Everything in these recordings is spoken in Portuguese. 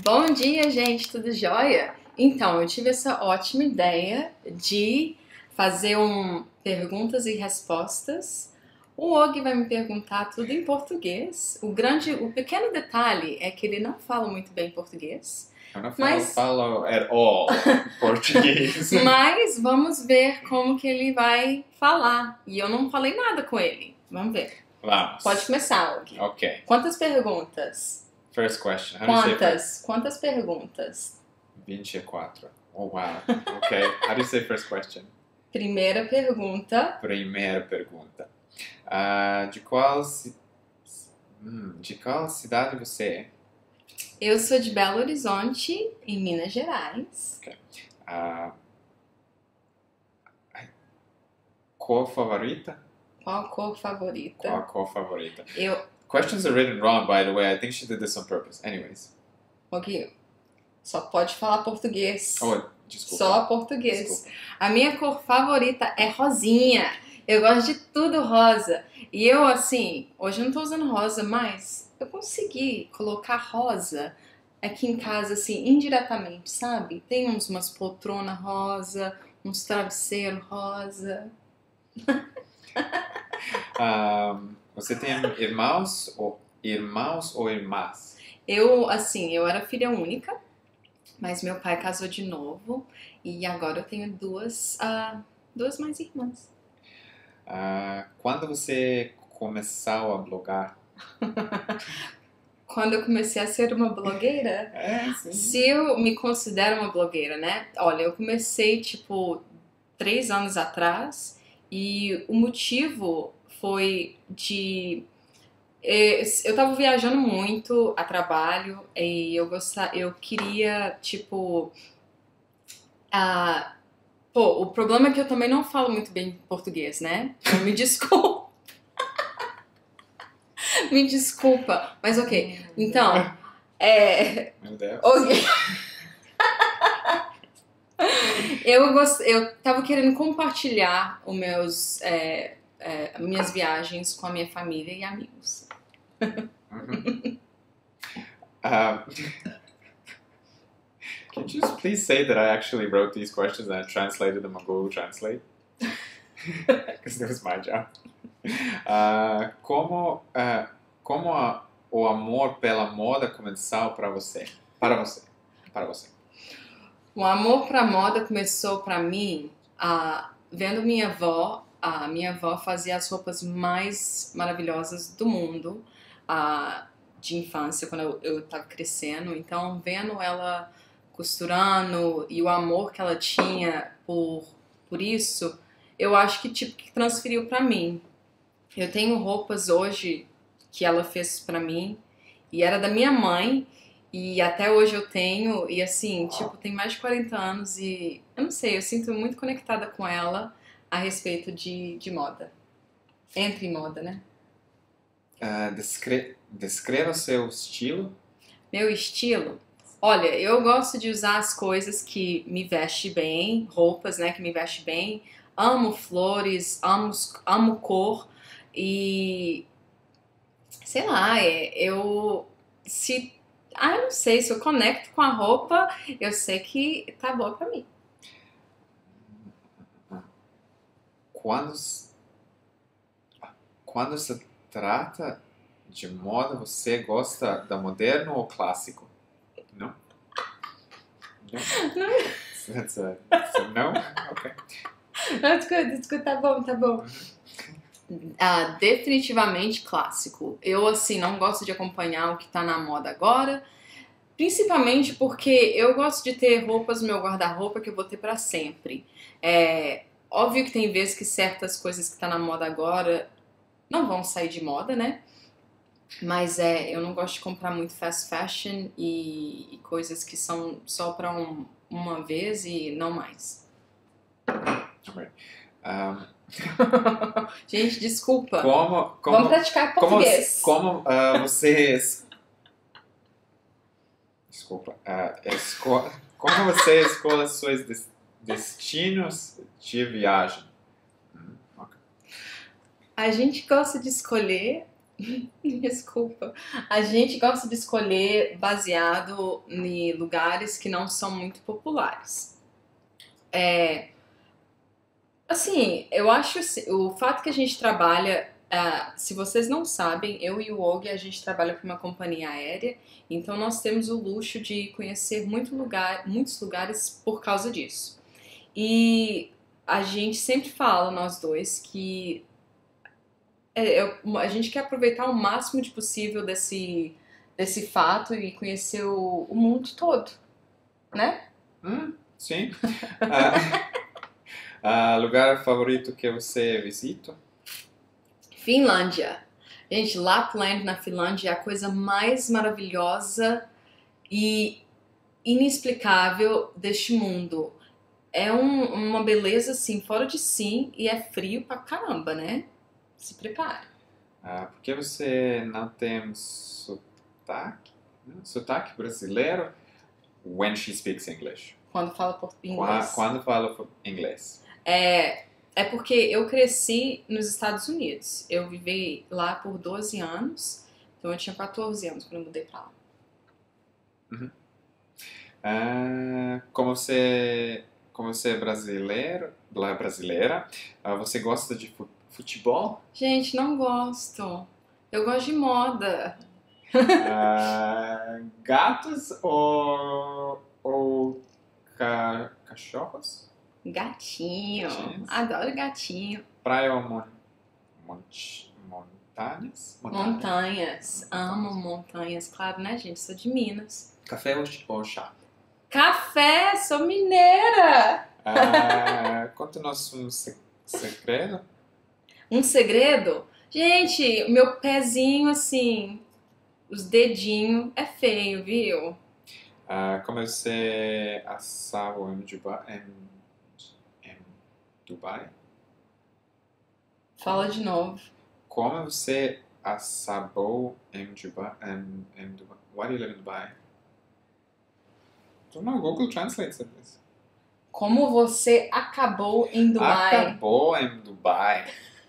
Bom dia, gente, tudo jóia? Então, eu tive essa ótima ideia de fazer perguntas e respostas. O Og vai me perguntar tudo em português. O pequeno detalhe é que ele não fala muito bem português. Eu não Mas- falo at all português. Mas vamos ver como que ele vai falar. E eu não falei nada com ele. Vamos ver. Vamos. Pode começar, Og. Ok. Quantas perguntas? First question. How do you say first? Quantas perguntas? 24. Oh, wow. Ok. How do you say first question? Primeira pergunta. Primeira pergunta. De qual cidade você é? Eu sou de Belo Horizonte, em Minas Gerais. Cor favorita? Qual a cor favorita? Qual a cor favorita? Eu, Questions are written wrong, by the way. I think she did this on purpose. Anyways. Ok, só pode falar português. Oh, desculpa. Só português. Desculpa. A minha cor favorita é rosinha. Eu gosto de tudo rosa. E eu, assim, hoje eu não tô usando rosa, mas eu consegui colocar rosa aqui em casa, assim, indiretamente, sabe? Tem umas poltronas rosa, uns travesseiros rosa. Você tem irmãos ou irmãs? Eu era filha única, mas meu pai casou de novo e agora eu tenho duas mais irmãs. Quando você começou a blogar? Quando eu comecei a ser uma blogueira, Sim. se eu me considero uma blogueira, né? Olha, eu comecei, 3 anos atrás e o motivo foi eu tava viajando muito a trabalho e eu queria, o problema é que eu também não falo muito bem português, né? Então me desculpa. Me desculpa, mas ok. Então, Meu Deus. ok. Eu tava querendo compartilhar minhas viagens com a minha família e amigos. Mhm. Could you just please say that I actually wrote these questions and I translated them on Google Translate? Because that was my job. Como o amor pela moda começou para você? Para você. O amor pra moda começou pra mim vendo minha avó. A minha avó fazia as roupas mais maravilhosas do mundo de infância, quando eu tava crescendo. Então, vendo ela costurando e o amor que ela tinha por isso, eu acho que transferiu pra mim. Eu tenho roupas hoje que ela fez pra mim e era da minha mãe. E até hoje eu tenho, e assim, tem mais de 40 anos e eu não sei, eu sinto muito conectada com ela a respeito de moda. Entre moda, né? Descreva seu estilo. Meu estilo? Olha, eu gosto de usar as coisas que me vestem bem, roupas, né, que me vestem bem. Amo flores, amo cor e sei lá, eu não sei, se eu conecto com a roupa, eu sei que tá boa pra mim. Quando se trata de moda, você gosta da moderno ou clássico? Não? That's a no? Okay. That's good, tá bom. Definitivamente clássico. Eu, assim, não gosto de acompanhar o que tá na moda agora, principalmente porque eu gosto de ter roupas no meu guarda-roupa que eu vou ter pra sempre. Óbvio que tem vezes que certas coisas que tá na moda agora não vão sair de moda, né? Mas eu não gosto de comprar muito fast fashion e coisas que são só pra uma vez e não mais. Okay. Gente, desculpa. Vamos Vamos praticar português. Como você... Desculpa. Como você escolhe seus destinos de viagem? Okay. A gente gosta de escolher Desculpa. A gente gosta de escolher baseado em lugares que não são muito populares. Assim, eu acho o fato que a gente trabalha, se vocês não sabem, eu e o Og, a gente trabalha para uma companhia aérea, então nós temos o luxo de conhecer muitos lugares por causa disso. E a gente sempre fala, nós dois, que a gente quer aproveitar o máximo de possível desse fato e conhecer o mundo todo, né? Sim. Lugar favorito que você visita? Finlândia. Gente, Lapland na Finlândia é a coisa mais maravilhosa e inexplicável deste mundo. É uma beleza assim, fora de si, e é frio pra caramba, né? Se prepare. Por que você não tem sotaque brasileiro when she speaks English? Quando fala inglês. Quando fala inglês. É porque eu cresci nos Estados Unidos. Eu vivi lá por 12 anos. Então eu tinha 14 anos quando eu mudei pra lá. Como você é brasileira, você gosta de futebol? Gente, não gosto. Eu gosto de moda. Gatos ou cachorros? Gatinho. Gatinhos. Adoro gatinho. Praia ou montanhas? Montanhas. Amo montanhas. Claro, né, gente? Sou de Minas. Café ou chá? Café! Sou mineira! Conta-nos um segredo. Um segredo? Gente, meu pezinho, assim, os dedinhos, é feio, viu? Como você assava em Dubai? Fala de novo. Como você assabou em Dubai? Why do you live in Dubai? Don't know, Google Translate said this. Como você acabou em Dubai? Acabou em Dubai.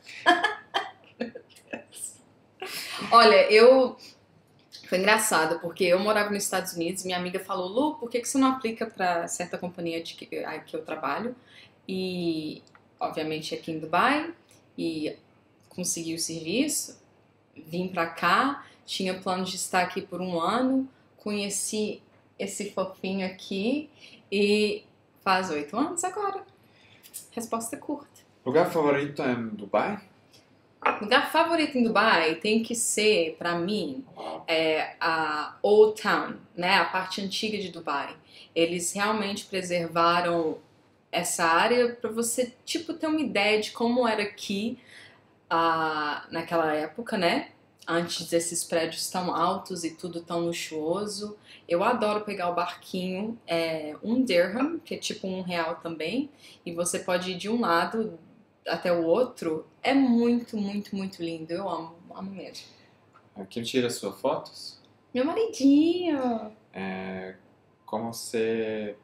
Olha, foi engraçado, porque eu morava nos Estados Unidos, minha amiga falou, Lu, por que você não aplica para certa companhia que eu trabalho? E, obviamente, aqui em Dubai, e consegui o serviço, vim pra cá, tinha planos de estar aqui por 1 ano, conheci esse fofinho aqui e faz 8 anos agora. Resposta curta. Lugar favorito em Dubai? Lugar favorito em Dubai tem que ser, pra mim, a Old Town, né? A parte antiga de Dubai. Eles realmente preservaram essa área pra você, tipo, ter uma ideia de como era aqui naquela época, né? Antes desses prédios tão altos e tudo tão luxuoso. Eu adoro pegar o barquinho, 1 dirham, que é tipo R$1 também, e você pode ir de um lado até o outro. É muito, muito, muito lindo. Eu amo mesmo. Quem tira suas fotos? Meu maridinho! Como você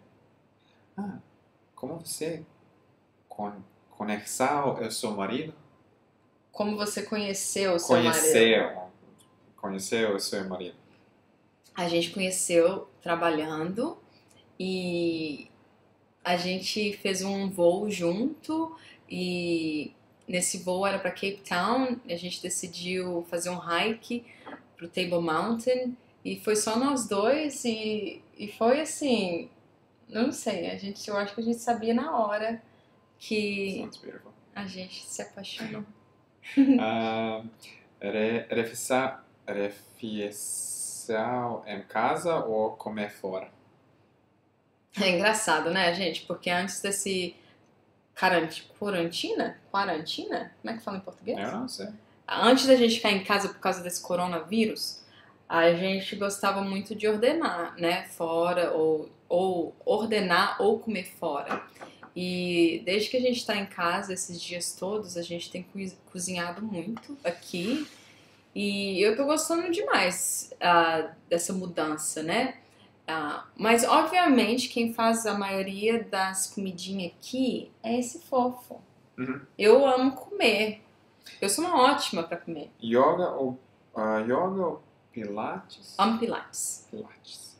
conheceu o seu marido? Como você conheceu o seu marido? Conheceu o seu marido. A gente conheceu trabalhando e a gente fez um voo junto e nesse voo era para Cape Town. A gente decidiu fazer um hike pro Table Mountain e foi só nós dois e foi assim, não sei, eu acho que a gente sabia na hora que Sounds beautiful. a gente se apaixonou. Refeição em casa ou comer fora? É engraçado, né, gente? Porque antes desse quarantina? Como é que fala em português? Eu não sei. Antes da gente ficar em casa por causa desse coronavírus, a gente gostava muito de ordenar, né? Fora, ou ordenar ou comer fora. E desde que a gente tá em casa, esses dias todos, a gente tem cozinhado muito aqui. E eu tô gostando demais dessa mudança, né? Mas, obviamente, quem faz a maioria das comidinhas aqui é esse fofo. Uhum. Eu amo comer. Eu sou uma ótima pra comer. Yoga ou Yoga ou Pilates? Pilates. Pilates.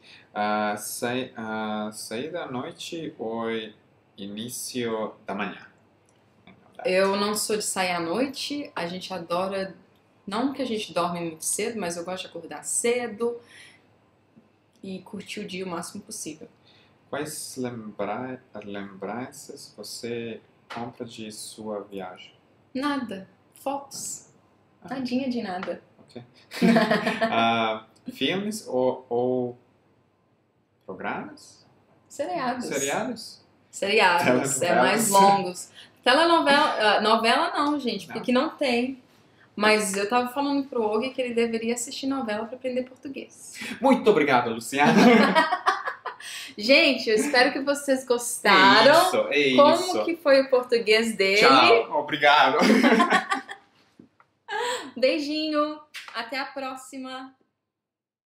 Sair da noite ou início da manhã? Eu não sou de sair à noite, a gente adora, não que a gente dorme muito cedo, mas eu gosto de acordar cedo e curtir o dia o máximo possível. Quais lembranças você compra de sua viagem? Nada. Fotos. Tadinha de nada. Ok. Filmes ou programas? Seriados. Telenovelas. É mais longos. Telenovela, novela não, gente, porque não tem. Mas eu tava falando pro Og que ele deveria assistir novela pra aprender português. Muito obrigado, Luciana. Gente, eu espero que vocês gostaram. É isso. Como que foi o português dele? Tchau, obrigado. Beijinho, até a próxima.